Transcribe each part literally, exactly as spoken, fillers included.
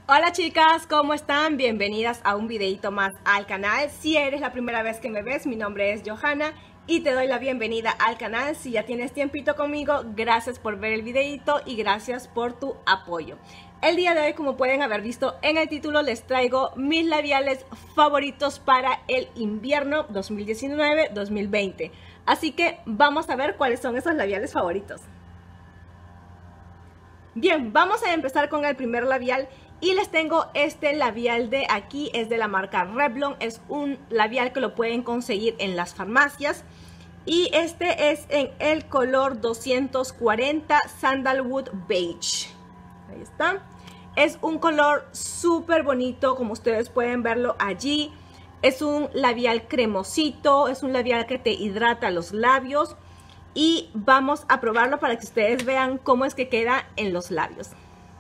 Hola chicas, ¿cómo están? Bienvenidas a un videito más al canal. Si eres la primera vez que me ves, mi nombre es Johanna y te doy la bienvenida al canal. Si ya tienes tiempito conmigo, gracias por ver el videito y gracias por tu apoyo. El día de hoy, como pueden haber visto en el título, les traigo mis labiales favoritos para el invierno dos mil diecinueve dos mil veinte. Así que vamos a ver cuáles son esos labiales favoritos. Bien, vamos a empezar con el primer labial y les tengo este labial de aquí, es de la marca Revlon, es un labial que lo pueden conseguir en las farmacias y este es en el color doscientos cuarenta Sandalwood Beige. Ahí está. Es un color súper bonito, como ustedes pueden verlo allí. Es un labial cremosito, es un labial que te hidrata los labios. Y vamos a probarlo para que ustedes vean cómo es que queda en los labios.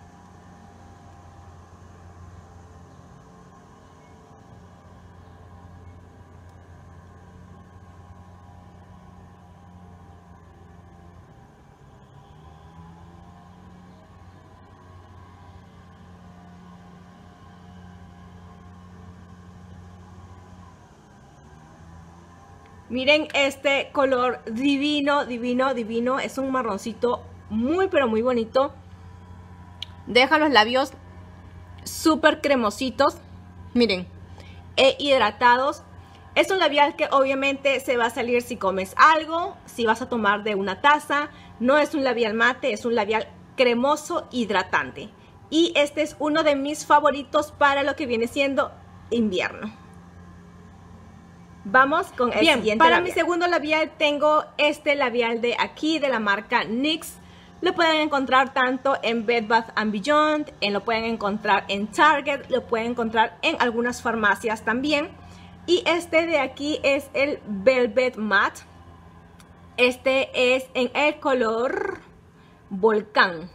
Miren este color divino, divino, divino. Es un marroncito muy, pero muy bonito. Deja los labios súper cremositos. Miren, e hidratados. Es un labial que obviamente se va a salir si comes algo, si vas a tomar de una taza. No es un labial mate, es un labial cremoso, hidratante. Y este es uno de mis favoritos para lo que viene siendo invierno. Vamos con el Bien, siguiente para labial. Mi segundo labial tengo este labial de aquí, de la marca N Y X. Lo pueden encontrar tanto en Bed Bath and Beyond, en, lo pueden encontrar en Target, lo pueden encontrar en algunas farmacias también. Y este de aquí es el Velvet Matte. Este es en el color Volcán.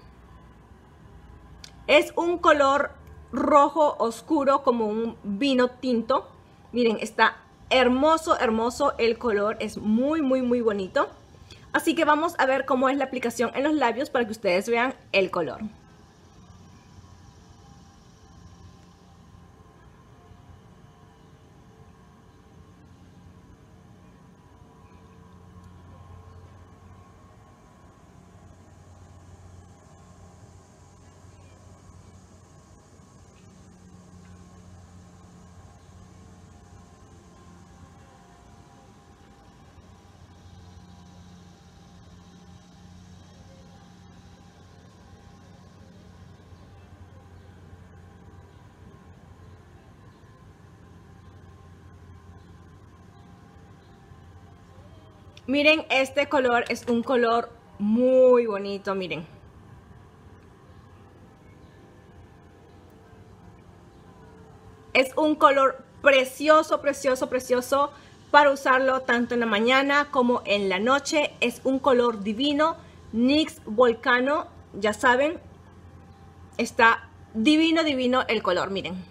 Es un color rojo oscuro como un vino tinto. Miren, está hermoso, hermoso el color, es muy, muy, muy bonito. Así que vamos a ver cómo es la aplicación en los labios para que ustedes vean el color. Miren, este color es un color muy bonito, miren. Es un color precioso, precioso, precioso para usarlo tanto en la mañana como en la noche. Es un color divino. N Y X Volcano, ya saben, está divino, divino el color, miren.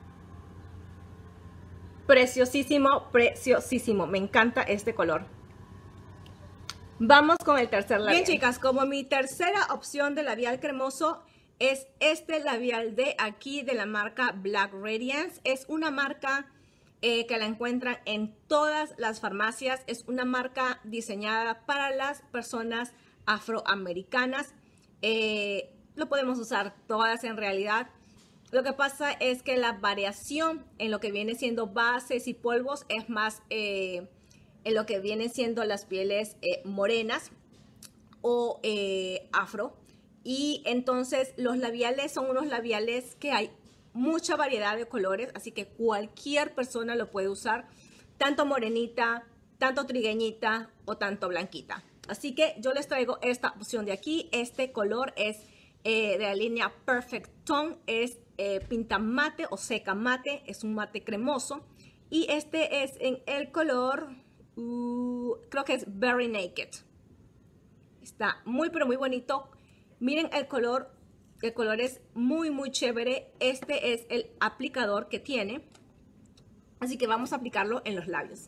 Preciosísimo, preciosísimo. Me encanta este color. Vamos con el tercer labial. Bien, chicas, como mi tercera opción de labial cremoso es este labial de aquí de la marca Black Radiance. Es una marca eh, que la encuentran en todas las farmacias. Es una marca diseñada para las personas afroamericanas. Eh, lo podemos usar todas en realidad. Lo que pasa es que la variación en lo que viene siendo bases y polvos es más... Eh, en lo que vienen siendo las pieles eh, morenas o eh, afro. Y entonces los labiales son unos labiales que hay mucha variedad de colores, así que cualquier persona lo puede usar, tanto morenita, tanto trigueñita o tanto blanquita. Así que yo les traigo esta opción de aquí. Este color es eh, de la línea Perfect Tone, es eh, pinta mate o seca mate, es un mate cremoso. Y este es en el color... Uh, creo que es Very Naked. Está muy pero muy bonito. Miren el color. El color es muy muy chévere. Este es el aplicador que tiene. Así que vamos a aplicarlo en los labios.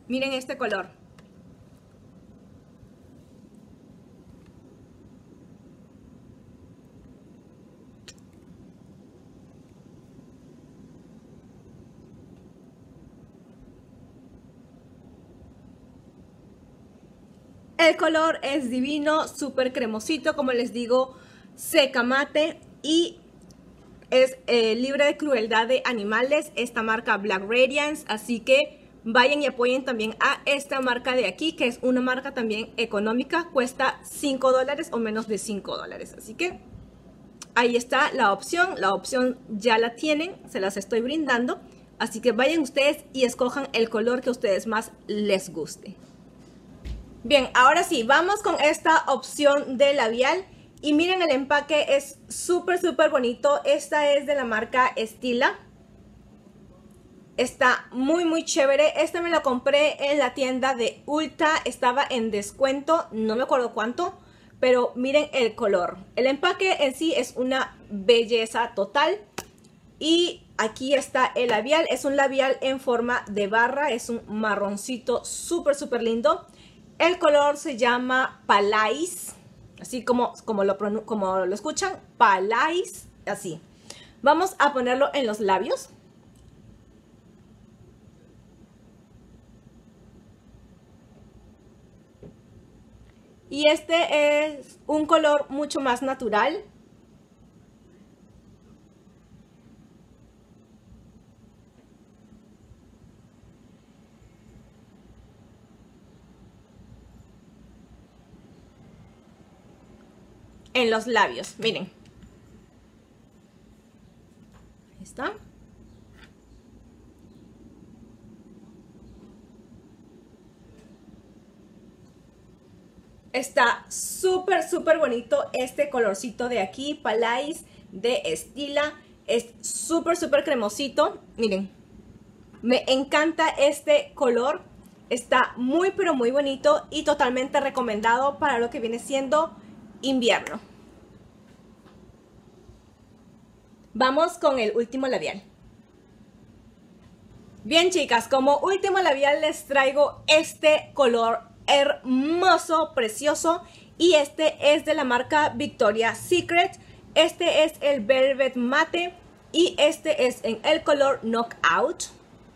Miren este color. El color es divino, súper cremosito, como les digo, seca mate y es eh, libre de crueldad de animales, esta marca Black Radiance, así que vayan y apoyen también a esta marca de aquí, que es una marca también económica, cuesta cinco dólares o menos de cinco dólares, así que ahí está la opción, la opción ya la tienen, se las estoy brindando, así que vayan ustedes y escojan el color que a ustedes más les guste. Bien, ahora sí, vamos con esta opción de labial. Y miren, el empaque es súper, súper bonito. Esta es de la marca Stila. Está muy, muy chévere. Esta me la compré en la tienda de Ulta. Estaba en descuento, no me acuerdo cuánto. Pero miren el color. El empaque en sí es una belleza total. Y aquí está el labial. Es un labial en forma de barra. Es un marroncito súper, súper lindo. El color se llama Palais, así como, como, lo, como lo escuchan, Palais, así. Vamos a ponerlo en los labios. Y este es un color mucho más natural. En los labios, miren. Ahí está. Está súper, súper bonito este colorcito de aquí, Palais de Stila. Es súper, súper cremosito. Miren, me encanta este color. Está muy, pero muy bonito y totalmente recomendado para lo que viene siendo invierno. Vamos con el último labial. Bien, chicas, como último labial les traigo este color hermoso, precioso, y este es de la marca Victoria's Secret. Este es el Velvet Mate y este es en el color Knockout.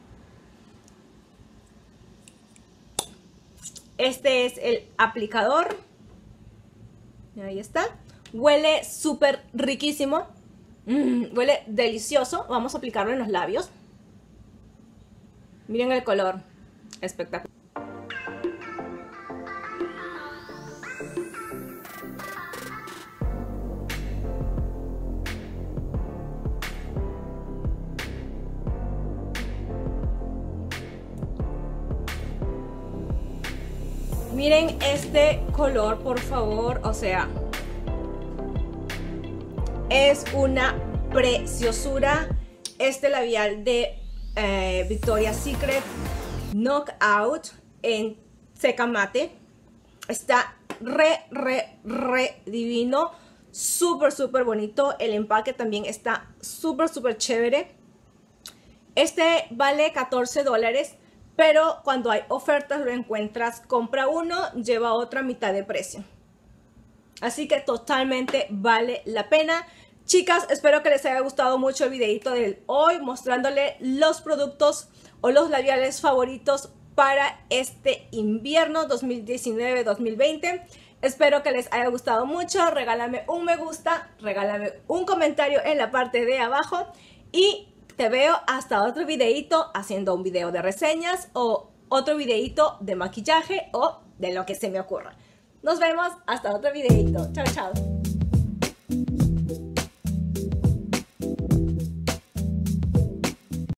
Este es el aplicador. Ahí está. Huele súper riquísimo. Mm, huele delicioso. Vamos a aplicarlo en los labios. Miren el color. Espectacular. Miren este color, por favor. O sea, es una preciosura. Este labial de eh, Victoria's Secret Knockout en seca mate está re, re, re divino. Súper, súper bonito. El empaque también está súper, súper chévere. Este vale catorce dólares. Pero cuando hay ofertas lo encuentras, compra uno, lleva otra mitad de precio. Así que totalmente vale la pena. Chicas, espero que les haya gustado mucho el videito de hoy, mostrándole los productos o los labiales favoritos para este invierno dos mil diecinueve dos mil veinte. Espero que les haya gustado mucho. Regálame un me gusta, regálame un comentario en la parte de abajo y te veo hasta otro videito haciendo un video de reseñas o otro videito de maquillaje o de lo que se me ocurra. Nos vemos hasta otro videito. Chao, chao.